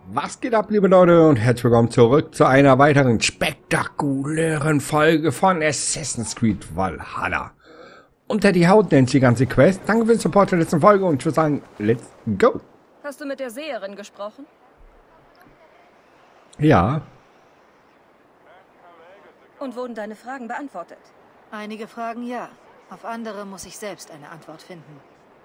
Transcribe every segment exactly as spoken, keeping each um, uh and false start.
Was geht ab, liebe Leute, und herzlich willkommen zurück zu einer weiteren spektakulären Folge von Assassin's Creed Valhalla. Unter die Haut nennt die ganze Quest. Danke für den Support der letzten Folge und ich würde sagen, let's go. Hast du mit der Seherin gesprochen? Ja. Und wurden deine Fragen beantwortet? Einige Fragen ja. Auf andere muss ich selbst eine Antwort finden.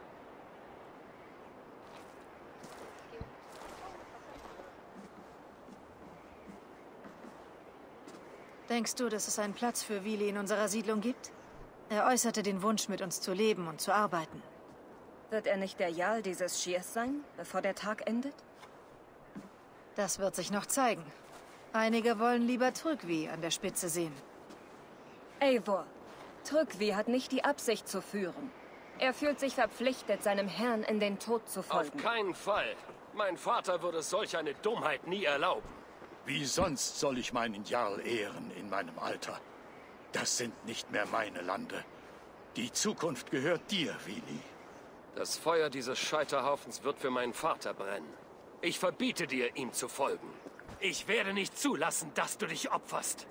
Denkst du, dass es einen Platz für Vili in unserer Siedlung gibt? Er äußerte den Wunsch, mit uns zu leben und zu arbeiten. Wird er nicht der Jarl dieses Schiers sein, bevor der Tag endet? Das wird sich noch zeigen. Einige wollen lieber Trygvi an der Spitze sehen. Eivor, Trygvi hat nicht die Absicht zu führen. Er fühlt sich verpflichtet, seinem Herrn in den Tod zu folgen. Auf keinen Fall. Mein Vater würde solch eine Dummheit nie erlauben. Wie sonst soll ich meinen Jarl ehren in meinem Alter? Das sind nicht mehr meine Lande. Die Zukunft gehört dir, Vili. Das Feuer dieses Scheiterhaufens wird für meinen Vater brennen. Ich verbiete dir, ihm zu folgen. Ich werde nicht zulassen, dass du dich opferst.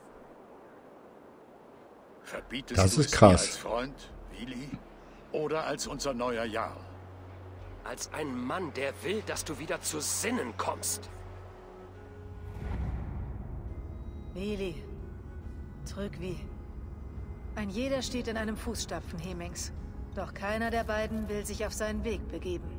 Verbietest Das du ist es krass. mir als Freund, Vili? Oder als unser neuer Jarl? Als ein Mann, der will, dass du wieder zu Sinnen kommst. Vili. Trygvi. Ein jeder steht in einem Fußstapfen Hemings. Doch keiner der beiden will sich auf seinen Weg begeben.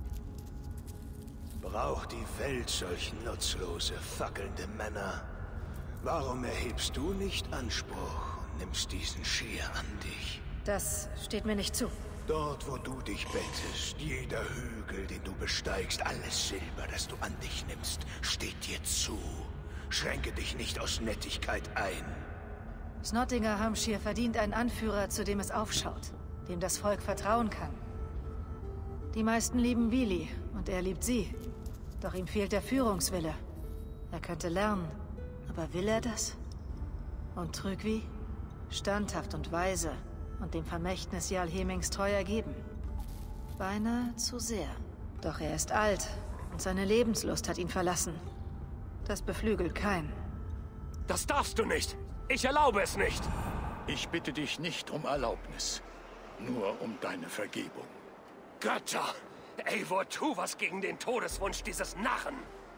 Braucht die Welt solch nutzlose, fackelnde Männer? Warum erhebst du nicht Anspruch und nimmst diesen Schier an dich? Das steht mir nicht zu. Dort, wo du dich bettest, jeder Hügel, den du besteigst, alles Silber, das du an dich nimmst, steht dir zu. Schränke dich nicht aus Nettigkeit ein. Snottinger Hampshire verdient einen Anführer, zu dem es aufschaut, dem das Volk vertrauen kann. Die meisten lieben Vili und er liebt sie. Doch ihm fehlt der Führungswille. Er könnte lernen, aber will er das? Und Trygvi? Standhaft und weise und dem Vermächtnis Jarl Hemings treu ergeben. Beinahe zu sehr. Doch er ist alt und seine Lebenslust hat ihn verlassen. Das beflügelt keinen. Das darfst du nicht. Ich erlaube es nicht. Ich bitte dich nicht um Erlaubnis, nur um deine Vergebung. Götter! Eivor, tu was gegen den Todeswunsch dieses Narren.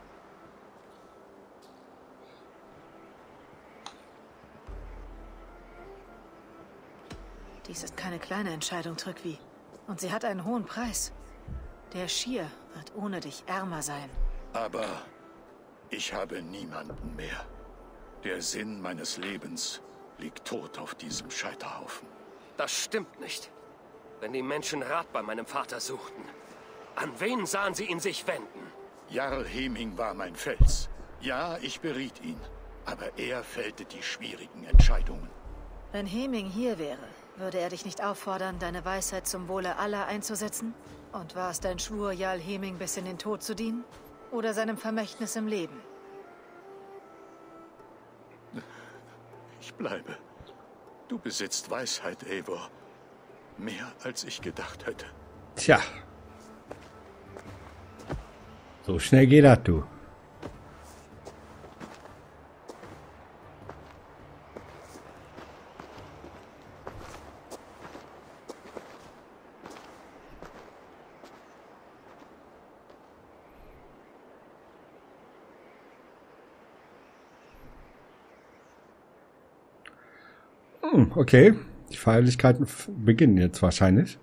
Dies ist keine kleine Entscheidung, Trygvi. Und sie hat einen hohen Preis. Der Schier wird ohne dich ärmer sein. Aber ich habe niemanden mehr. Der Sinn meines Lebens liegt tot auf diesem Scheiterhaufen. Das stimmt nicht. Wenn die Menschen Rat bei meinem Vater suchten, an wen sahen sie ihn sich wenden? Jarl Heming war mein Fels. Ja, ich beriet ihn. Aber er fällte die schwierigen Entscheidungen. Wenn Heming hier wäre, würde er dich nicht auffordern, deine Weisheit zum Wohle aller einzusetzen? Und war es dein Schwur, Jarl Heming bis in den Tod zu dienen? Oder seinem Vermächtnis im Leben? Ich bleibe. Du besitzt Weisheit, Eivor. Mehr als ich gedacht hätte. Tja. So schnell geht das, du. Hm, okay. Die Feierlichkeiten beginnen jetzt wahrscheinlich.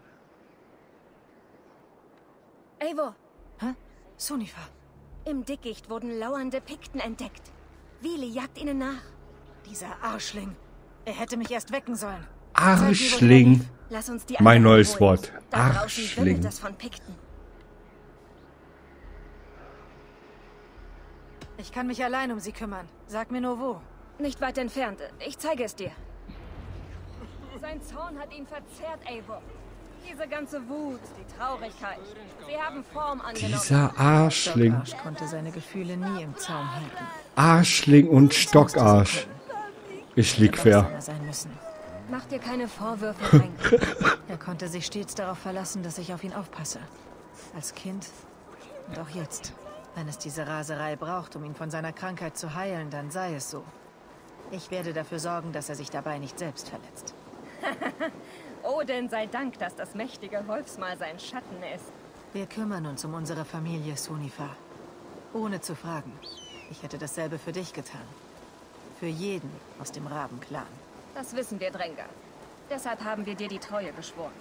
Eivor, Hä? Sunifa. im Dickicht wurden lauernde Pikten entdeckt. Vili jagt ihnen nach. Dieser Arschling. Er hätte mich erst wecken sollen. Arschling. Lass uns die Mein anderen neues holen. Wort. Da draußen Arschling. wimmelt es von Pikten. Ich kann mich allein um sie kümmern. Sag mir nur wo. Nicht weit entfernt. Ich zeige es dir. Sein Zorn hat ihn verzerrt, Eivor. Diese ganze Wut, die Traurigkeit. Sie haben Form angenommen. Dieser Arschling. Stockarsch konnte seine Gefühle nie im Zaum halten. Arschling und Stockarsch. Ich lieg fair. Er sein müssen. Mach dir keine Vorwürfe, Frank. Er konnte sich stets darauf verlassen, dass ich auf ihn aufpasse. Als Kind und auch jetzt. Wenn es diese Raserei braucht, um ihn von seiner Krankheit zu heilen, dann sei es so. Ich werde dafür sorgen, dass er sich dabei nicht selbst verletzt. Odin sei Dank, dass das mächtige Wolfsmal sein Schatten ist. Wir kümmern uns um unsere Familie, Sunifa. Ohne zu fragen. Ich hätte dasselbe für dich getan. Für jeden aus dem Rabenclan. Das wissen wir, Drengar. Deshalb haben wir dir die Treue geschworen.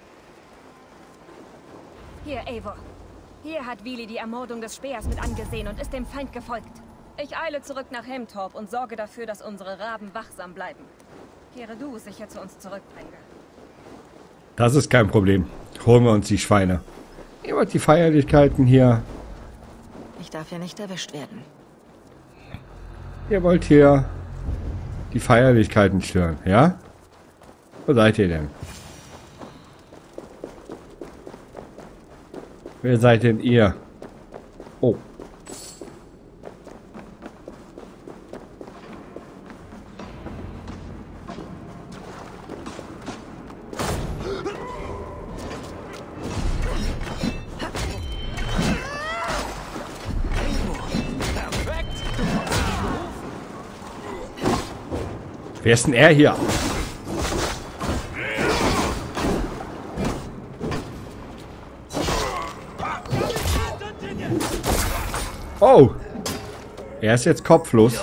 Hier, Eivor. Hier hat Vili die Ermordung des Speers mit angesehen und ist dem Feind gefolgt. Ich eile zurück nach Helmtorp und sorge dafür, dass unsere Raben wachsam bleiben. Kehre du sicher zu uns zurück, Drengar. Das ist kein Problem. Holen wir uns die Schweine. Ihr wollt die Feierlichkeiten hier. Ich darf hier nicht erwischt werden. Ihr wollt hier die Feierlichkeiten stören, ja? Wo seid ihr denn? Wer seid denn ihr? Oh. Wer ist denn er hier? Oh! Er ist jetzt kopflos.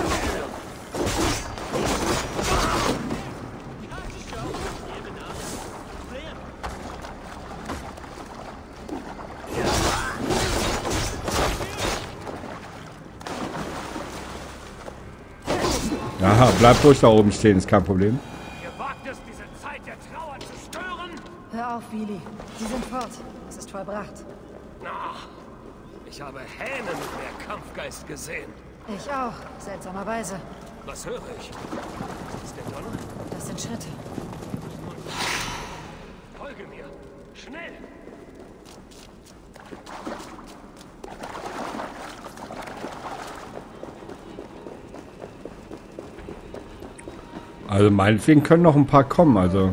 Aha, bleib ruhig da oben stehen, ist kein Problem. Ihr wagt es, diese Zeit der Trauer zu stören? Hör auf, Vili. Sie sind fort. Es ist vollbracht. Na, ich habe Hähne mit mehr Kampfgeist gesehen. Ich auch, seltsamerweise. Was höre ich? Ist der Donner? Das sind Schritte. Folge mir. Schnell! Also meinetwegen können noch ein paar kommen, also.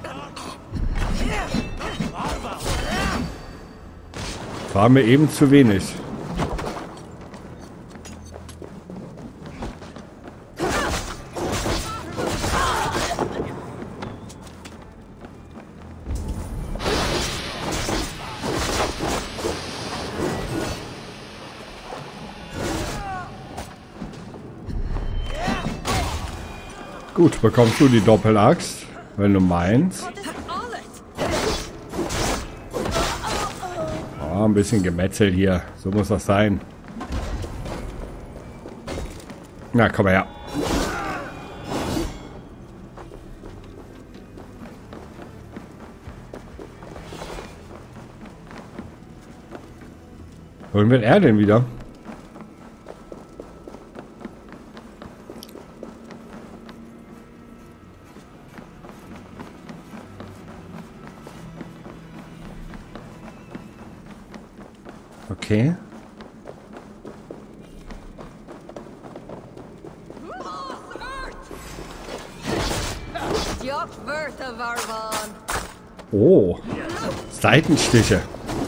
War mir eben zu wenig. Gut, bekommst du die Doppelaxt, wenn du meinst. Oh, ein bisschen Gemetzel hier. So muss das sein. Na, komm mal her. Wohin will er denn wieder? Okay. Oh, Seitenstiche.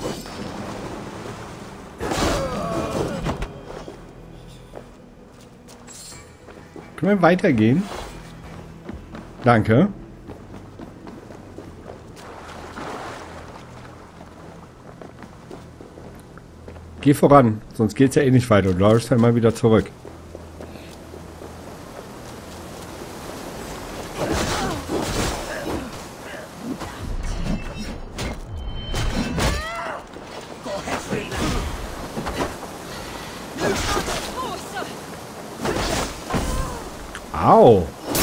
Können wir weitergehen? Danke. Geh voran, sonst geht's ja eh nicht weiter. Du läufst dann mal wieder zurück. Au!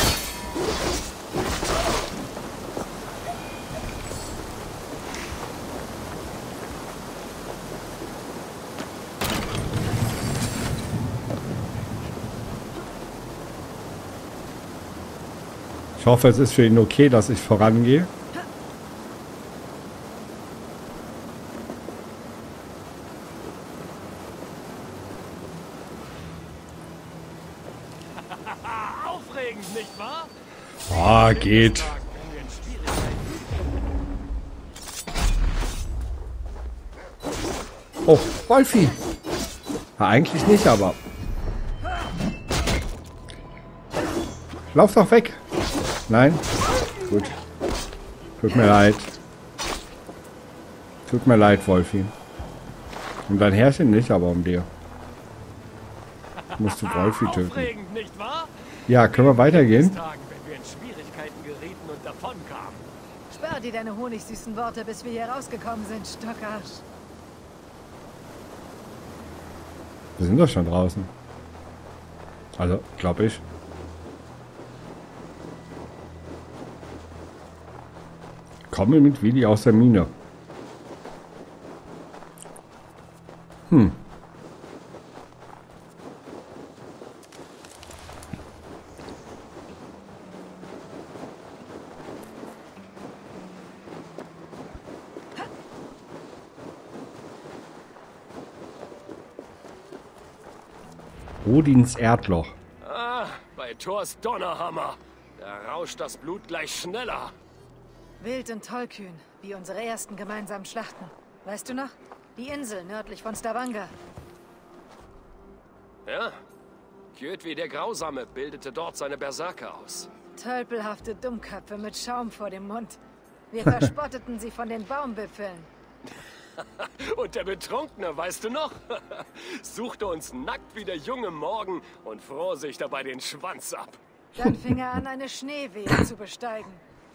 Ich hoffe, es ist für ihn okay, dass ich vorangehe. Aufregend, nicht wahr? Ah, geht. Oh, Wolfi. Ja, eigentlich nicht, aber... Lauf doch weg! Nein? Gut. Tut mir leid. Tut mir leid, Wolfi. Um dein Herrchen nicht, aber um dir. Musst du Wolfi töten. Aufregend, nicht wahr? Ja, können wir weitergehen? Tagen, wenn wir in Schwierigkeiten gerieten und davonkamen. Spar dir deine honigsüßen Worte, bis wir hier rausgekommen sind, Stockarsch. Wir sind doch schon draußen. Also, glaube ich. Komme mit Willi aus der Mine. Hm. Odins Erdloch. Ah, bei Thors Donnerhammer. Da rauscht das Blut gleich schneller. Wild und tollkühn, wie unsere ersten gemeinsamen Schlachten. Weißt du noch? Die Insel nördlich von Stavanger. Ja? Kjötvi der Grausame bildete dort seine Berserker aus. Tölpelhafte Dummköpfe mit Schaum vor dem Mund. Wir verspotteten sie von den Baumwipfeln. Und der Betrunkene, weißt du noch? Suchte uns nackt wie der junge Morgen und fror sich dabei den Schwanz ab. Dann fing er an, eine Schneewehe zu besteigen.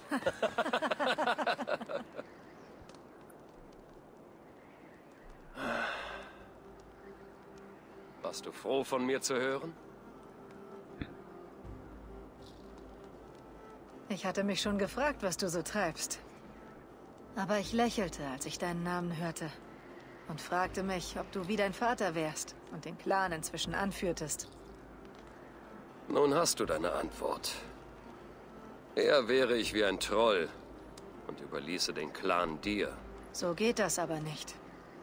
Warst du froh, von mir zu hören? Ich hatte mich schon gefragt, was du so treibst. Aber ich lächelte, als ich deinen Namen hörte. Und fragte mich, ob du wie dein Vater wärst und den Clan inzwischen anführtest. Nun hast du deine Antwort. Eher wäre ich wie ein Troll und überließe den Clan dir. So geht das aber nicht.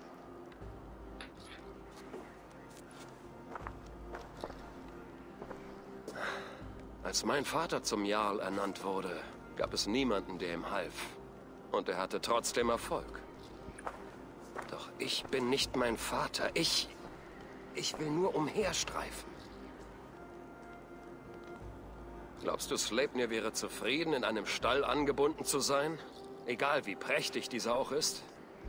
Als mein Vater zum Jarl ernannt wurde, gab es niemanden, der ihm half. Und er hatte trotzdem Erfolg. Doch ich bin nicht mein Vater. Ich... Ich will nur umherstreifen. Glaubst du, Sleipnir wäre zufrieden, in einem Stall angebunden zu sein? Egal wie prächtig dieser auch ist?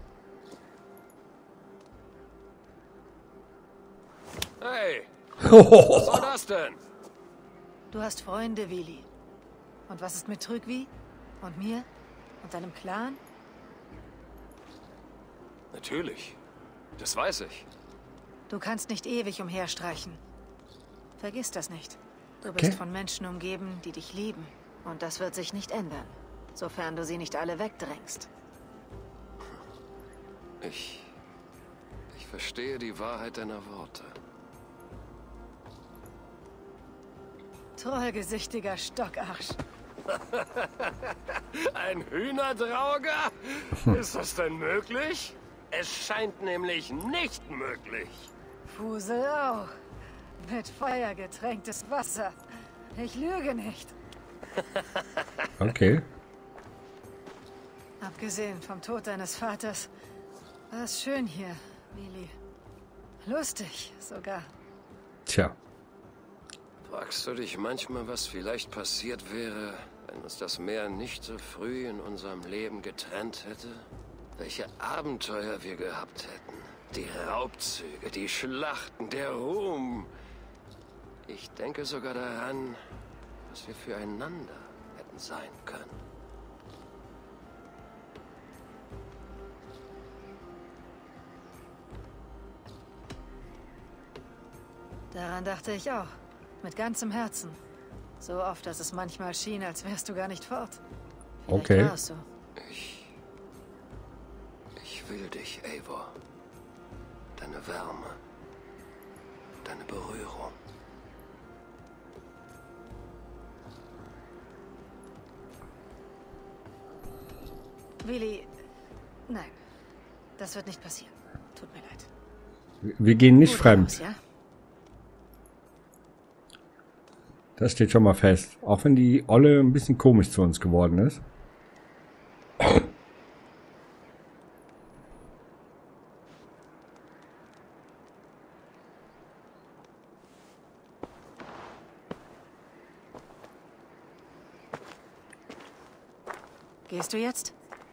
Hey! Was soll das denn? Du hast Freunde, Willi. Und was ist mit Trygvi? Und mir? Und deinem Clan? Natürlich. Das weiß ich. Du kannst nicht ewig umherstreichen. Vergiss das nicht. Du Okay. bist von Menschen umgeben, die dich lieben. Und das wird sich nicht ändern, sofern du sie nicht alle wegdrängst. Ich... Ich verstehe die Wahrheit deiner Worte. Trollgesichtiger Stockarsch. Ein Hühnerdrauger? Ist das denn möglich? Es scheint nämlich nicht möglich. Fusel auch. Mit Feuer getränktes Wasser. Ich lüge nicht. Okay. Abgesehen vom Tod deines Vaters war es schön hier, Willi. Lustig sogar. Tja. Fragst du dich manchmal, was vielleicht passiert wäre, wenn uns das Meer nicht so früh in unserem Leben getrennt hätte? Welche Abenteuer wir gehabt hätten. Die Raubzüge, die Schlachten, der Ruhm. Ich denke sogar daran, was wir füreinander hätten sein können. Daran dachte ich auch. Mit ganzem Herzen. So oft, dass es manchmal schien, als wärst du gar nicht fort. Vielleicht Okay. war es so. Ich... Ich will dich, Eivor. Deine Wärme. Deine Berührung. Willi, nein. Das wird nicht passieren. Tut mir leid. Wir gehen nicht Gut fremd. raus, ja? Das steht schon mal fest. Auch wenn die Olle ein bisschen komisch zu uns geworden ist. Gehst du jetzt?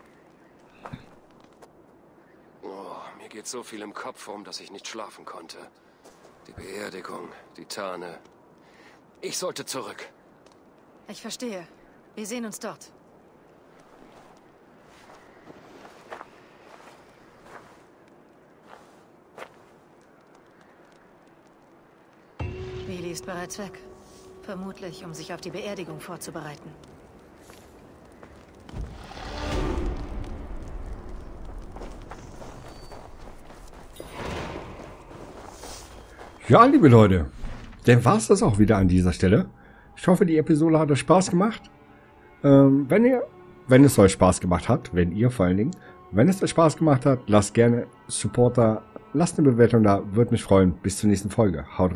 Oh, mir geht so viel im Kopf rum, dass ich nicht schlafen konnte. Die Beerdigung, die Tarne. Ich sollte zurück. Ich verstehe. Wir sehen uns dort. Vili ist bereits weg. Vermutlich, um sich auf die Beerdigung vorzubereiten. Ja, liebe Leute, dann war es das auch wieder an dieser Stelle. Ich hoffe, die Episode hat euch Spaß gemacht. Ähm, wenn ihr, wenn es euch Spaß gemacht hat, wenn ihr vor allen Dingen, wenn es euch Spaß gemacht hat, lasst gerne Supporter, lasst eine Bewertung da, würde mich freuen. Bis zur nächsten Folge. Haut rein.